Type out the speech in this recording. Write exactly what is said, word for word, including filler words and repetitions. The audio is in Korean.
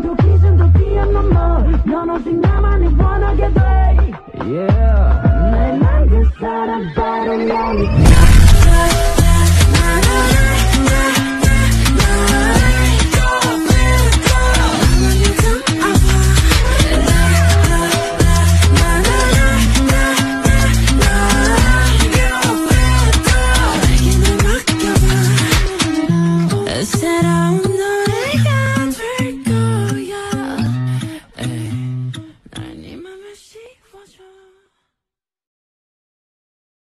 기준도 기준도 뛰어넘어 넌 오직 나만이 원하게 돼 Yeah 내난 그 사람 바로 너니까